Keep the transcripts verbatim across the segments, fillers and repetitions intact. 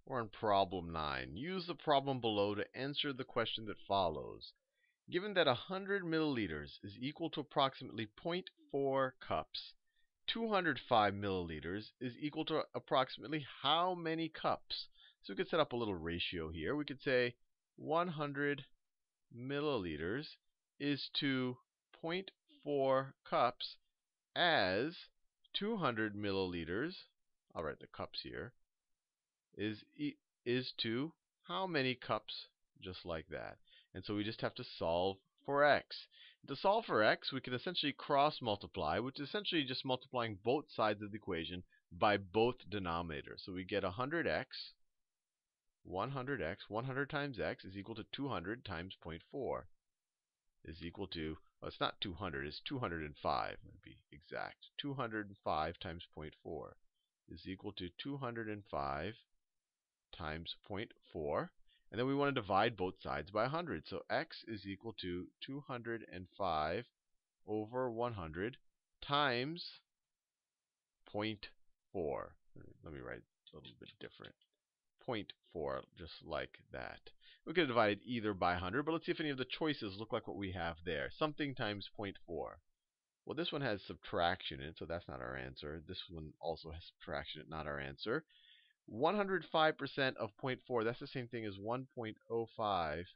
We're on problem nine. Use the problem below to answer the question that follows. Given that one hundred milliliters is equal to approximately zero point four cups, two hundred five milliliters is equal to approximately how many cups? So we could set up a little ratio here. We could say one hundred milliliters is to zero point four cups as two hundred milliliters, I'll write the cups here, is e is to how many cups, just like that. And so we just have to solve for x. To solve for x, we can essentially cross multiply, which is essentially just multiplying both sides of the equation by both denominators. So we get one hundred x, one hundred x, one hundred times x is equal to two hundred times zero point four is equal to, well, it's not two hundred, it's two hundred five to be exact. two hundred five times zero point four is equal to two hundred five times zero point four. And then we want to divide both sides by one hundred. So x is equal to two hundred five over one hundred times zero point four. Let me write a little bit different. zero point four, just like that. We could have divided either by one hundred, but let's see if any of the choices look like what we have there. Something times zero point four. Well, this one has subtraction in it, so that's not our answer. This one also has subtraction in it, not our answer. one hundred five percent of zero point four, that's the same thing as one point zero five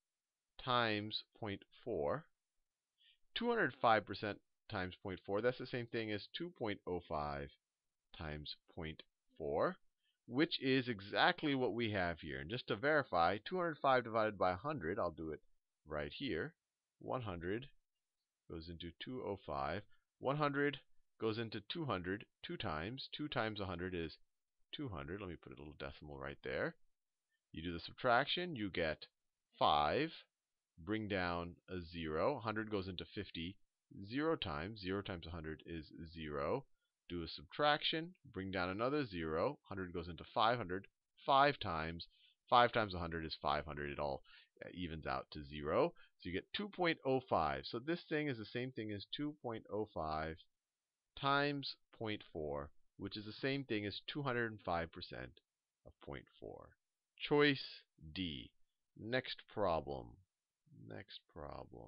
times zero point four. two hundred five percent times zero point four, that's the same thing as two point zero five times zero point four, which is exactly what we have here. And just to verify, two hundred five divided by one hundred, I'll do it right here. one hundred goes into two hundred five. one hundred goes into two hundred two times. two times one hundred is two hundred. Let me put a little decimal right there. You do the subtraction, you get five. Bring down a zero. one hundred goes into fifty zero times. zero times one hundred is zero. Do a subtraction, bring down another zero. one hundred goes into five hundred five times. five times one hundred is five hundred. It all evens out to zero. So you get two point zero five. So this thing is the same thing as two point zero five times zero point four, which is the same thing as two hundred five percent of zero point four. Choice D. Next problem. Next problem.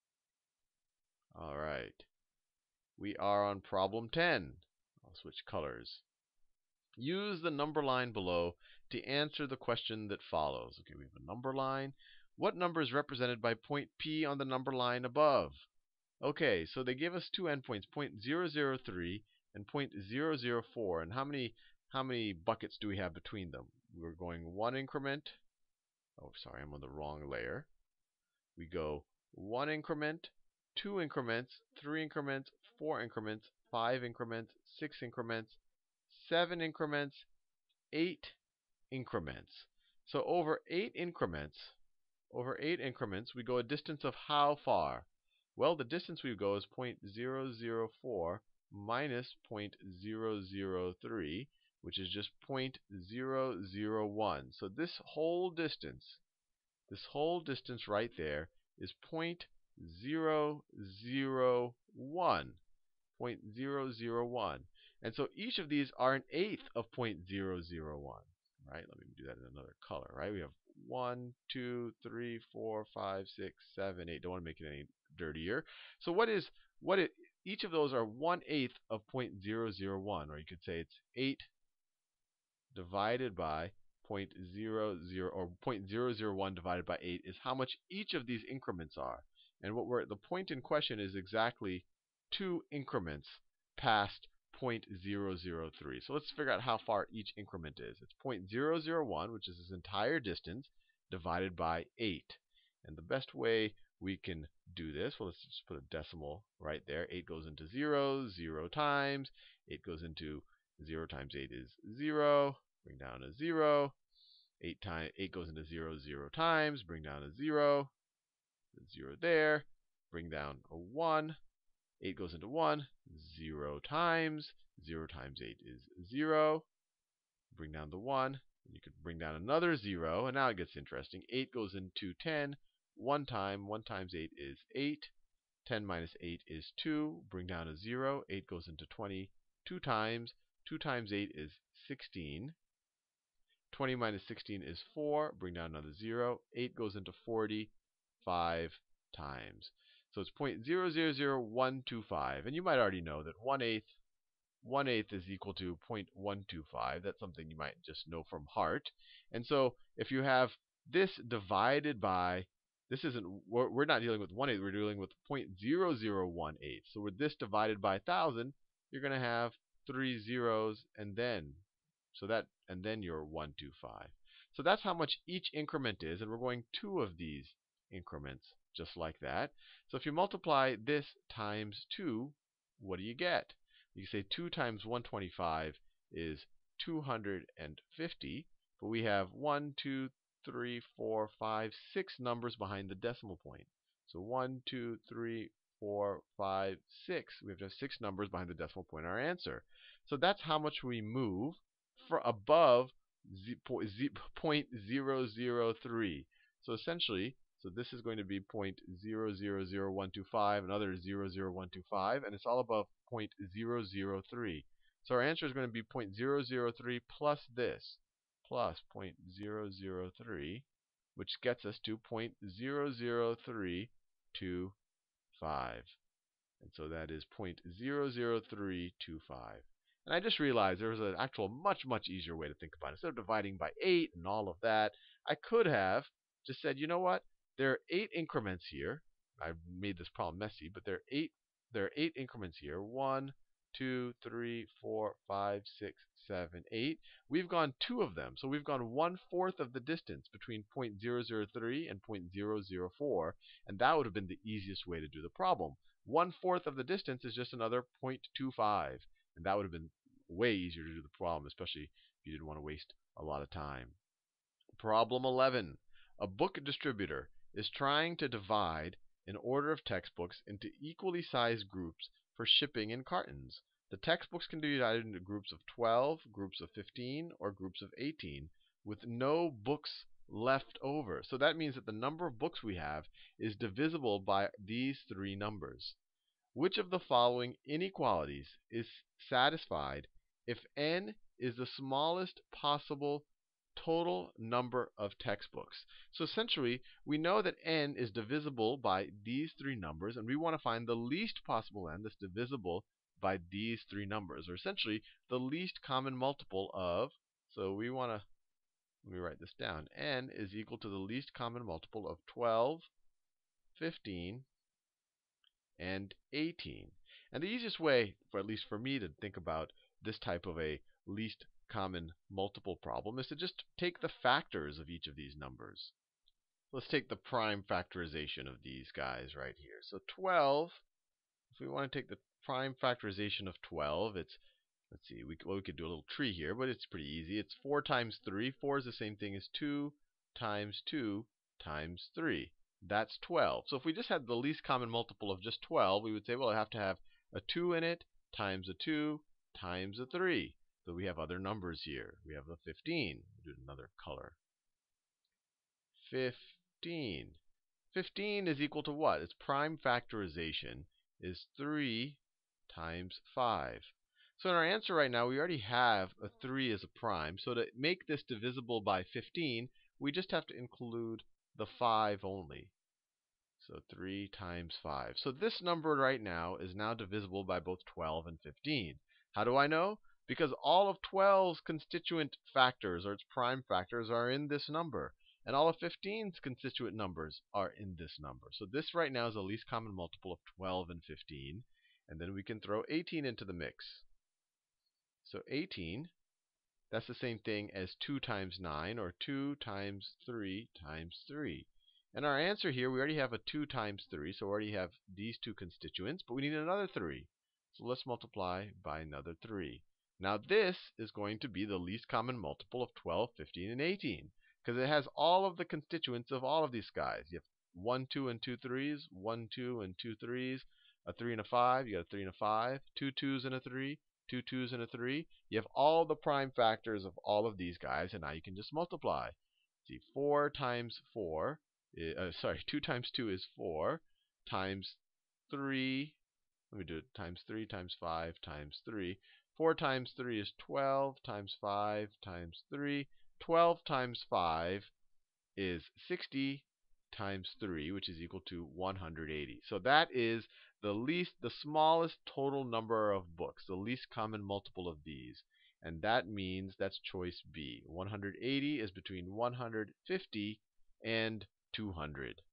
All right. We are on problem ten. I'll switch colors. Use the number line below to answer the question that follows. Okay, we have a number line. What number is represented by point P on the number line above? Okay, so they give us two endpoints, zero point zero zero three and zero point zero zero four. And how many how many buckets do we have between them? We're going one increment. Oh, sorry, I'm on the wrong layer. We go one increment, two increments, three increments, four increments, five increments, six increments, seven increments, eight increments. So over eight increments, over eight increments, we go a distance of how far? Well, the distance we go is zero point zero zero four minus zero point zero zero three, which is just zero point zero zero one. So this whole distance, this whole distance right there is zero point zero zero one. zero point zero zero one. And so each of these are an eighth of zero point zero zero one. Right? Let me do that in another color. Right? We have one, two, three, four, five, six, seven, eight. Don't want to make it any dirtier. So what is what it? Each of those are one eighth of zero point zero zero one, or you could say it's eight divided by zero point zero zero, or zero point zero zero one divided by eight is how much each of these increments are. And what we're the point in question is exactly two increments past zero point zero zero three. So let's figure out how far each increment is. It's zero point zero zero one, which is this entire distance, divided by eight. And the best way we can do this, well, let's just put a decimal right there. eight goes into zero, zero times. eight goes into zero times eight is zero. Bring down a zero. eight, time, eight goes into zero, zero times. Bring down a zero. zero there. Bring down a one. eight goes into one. zero times. zero times eight is zero. Bring down the one. You could bring down another zero. And now it gets interesting. eight goes into ten. one time. one times eight is eight. ten minus eight is two. Bring down a zero. eight goes into twenty. two times. two times eight is sixteen. twenty minus sixteen is four. Bring down another zero. eight goes into forty five times. So it's zero point zero zero zero one two five. And you might already know that one eighth, one eighth is equal to zero point one two five. That's something you might just know from heart. And so if you have this divided by, this isn't, we're, we're not dealing with one eighth, we're dealing with zero point zero zero one eight. So with this divided by one thousand, you're going to have three zeros and then, so that, and then your one hundred twenty-five. So that's how much each increment is, and we're going two of these increments just like that. So if you multiply this times two, what do you get? You say two times one hundred twenty-five is two hundred fifty, but we have one, two, three, four, five, six numbers behind the decimal point. So one, two, three, four, five, six. We have to have six numbers behind the decimal point in our answer. So that's how much we move for above zero point zero zero three. So essentially, so this is going to be zero point zero zero zero one two five, another zero zero one two five, and it's all above zero point zero zero three. So our answer is going to be zero point zero zero three plus this, plus zero point zero zero three, which gets us to zero point zero zero three two five. And so that is zero point zero zero three two five. And I just realized there was an actual much, much easier way to think about it. Instead of dividing by eight and all of that, I could have just said, you know what? There are eight increments here. I made this problem messy, but there are eight, there are eight increments here. One, two, three, four, five, six, seven, eight. We've gone two of them. So we've gone one-fourth of the distance between zero point zero zero three and zero point zero zero four. And that would have been the easiest way to do the problem. One-fourth of the distance is just another zero point two five. And that would have been way easier to do the problem, especially if you didn't want to waste a lot of time. Problem eleven. A book distributor is trying to divide an order of textbooks into equally sized groups for shipping in cartons. The textbooks can be divided into groups of twelve, groups of fifteen, or groups of eighteen, with no books left over. So that means that the number of books we have is divisible by these three numbers. Which of the following inequalities is satisfied if n is the smallest possible total number of textbooks? So essentially, we know that n is divisible by these three numbers, and we want to find the least possible n that's divisible by these three numbers, or essentially the least common multiple of, so we want to, let me write this down, n is equal to the least common multiple of twelve, fifteen, and eighteen. And the easiest way, for at least for me, to think about this type of a least common multiple problem is to just take the factors of each of these numbers. Let's take the prime factorization of these guys right here. So twelve, if we want to take the prime factorization of twelve, it's, let's see, we, well, we could do a little tree here, but it's pretty easy. It's four times three. four is the same thing as two times two times three. That's twelve. So if we just had the least common multiple of just twelve, we would say, well, I have to have a two in it times a two times a three. So we have other numbers here. We have a fifteen. We'll do another color. fifteen. fifteen is equal to what? Its prime factorization is three times five. So in our answer right now, we already have a three as a prime. So to make this divisible by fifteen, we just have to include the five only. So three times five. So this number right now is now divisible by both twelve and fifteen. How do I know? Because all of twelve's constituent factors, or its prime factors, are in this number. And all of fifteen's constituent numbers are in this number. So this right now is the least common multiple of twelve and fifteen. And then we can throw eighteen into the mix. So eighteen, that's the same thing as two times nine, or two times three times three. And our answer here, we already have a two times three, so we already have these two constituents, but we need another three. So let's multiply by another three. Now this is going to be the least common multiple of twelve, fifteen, and eighteen, because it has all of the constituents of all of these guys. You have one, two, and two threes, one, two, and two threes, a three and a five, you got a three and a five, two twos and a three, two twos and a three. You have all the prime factors of all of these guys, and now you can just multiply. See, four times four, uh, sorry, two times two is four, times three, let me do it, times three times five times three. four times three is twelve, times five times three, twelve times five is sixty times three, which is equal to one hundred eighty. So that is the least, the smallest total number of books, the least common multiple of these. And that means that's choice B. one hundred eighty is between one hundred fifty and two hundred.